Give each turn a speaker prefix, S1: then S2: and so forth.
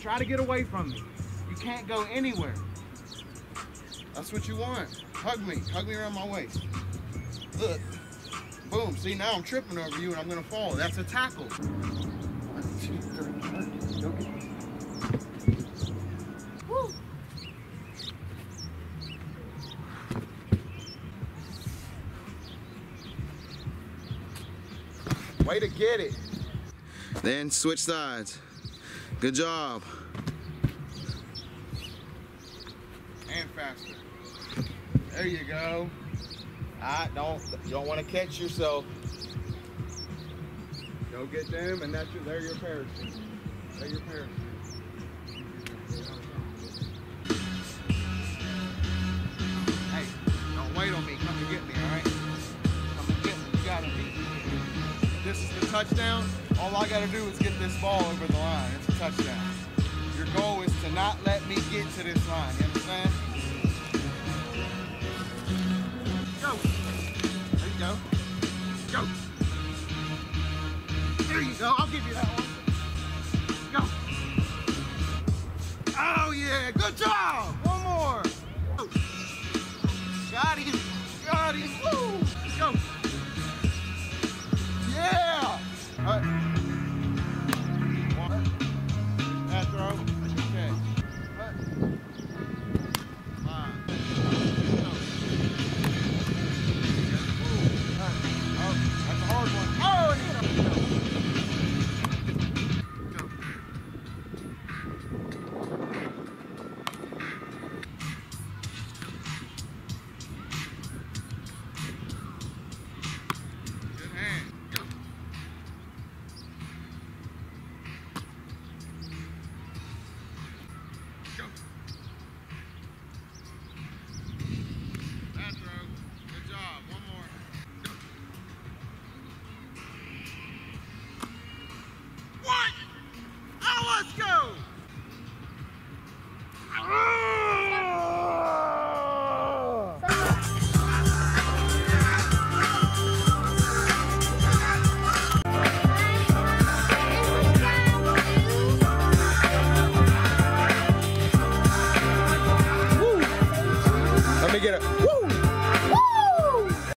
S1: Try to get away from me. You can't go anywhere.
S2: That's what you want. Hug me around my waist. Look, boom, see now I'm tripping over you and I'm gonna fall. That's a tackle. 1, 2, 3, go get me. Woo. Way to get it. Then switch sides. Good job. And faster. There you go. You don't want to catch yourself. Go get them, and they're your parachute. They're your parachute. Hey, don't wait on me. Come and get me, all right? Come and get me. You gotta be. This is the touchdown. All I gotta do is get this ball over the line. It's a touchdown. Your goal is to not let me get to this line. You understand? Go. There you go. Go. There you go. I'll give you that one. Go. Oh yeah. Good job.